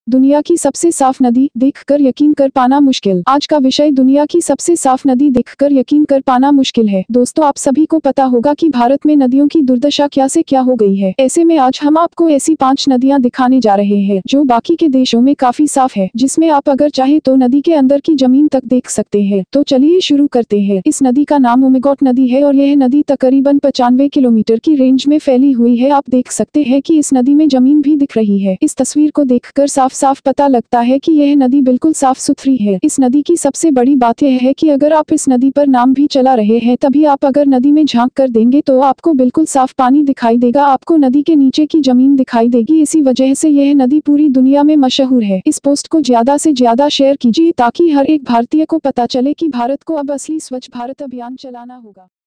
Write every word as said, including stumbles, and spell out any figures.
दुनिया की सबसे साफ नदी देखकर यकीन कर पाना मुश्किल। आज का विषय दुनिया की सबसे साफ नदी देखकर यकीन कर पाना मुश्किल है। दोस्तों, आप सभी को पता होगा कि भारत में नदियों की दुर्दशा क्या से क्या हो गई है। ऐसे में आज हम आपको ऐसी पांच नदियां दिखाने जा रहे हैं जो बाकी के देशों में काफी साफ है, जिसमें आप अगर चाहे तो नदी के अंदर की जमीन तक देख सकते हैं। तो चलिए शुरू करते हैं। इस नदी का नाम ओमेगॉट नदी है और यह नदी तकरीबन पचानवे किलोमीटर की रेंज में फैली हुई है। आप देख सकते हैं कि इस नदी में जमीन भी दिख रही है। इस तस्वीर को देखकर साफ साफ पता लगता है कि यह नदी बिल्कुल साफ सुथरी है। इस नदी की सबसे बड़ी बात यह है कि अगर आप इस नदी पर नाव भी चला रहे हैं तभी आप अगर नदी में झांक कर देंगे तो आपको बिल्कुल साफ पानी दिखाई देगा। आपको नदी के नीचे की जमीन दिखाई देगी। इसी वजह से यह नदी पूरी दुनिया में मशहूर है। इस पोस्ट को ज्यादा से ज्यादा शेयर कीजिए ताकि हर एक भारतीय को पता चले कि भारत को अब असली स्वच्छ भारत अभियान चलाना होगा।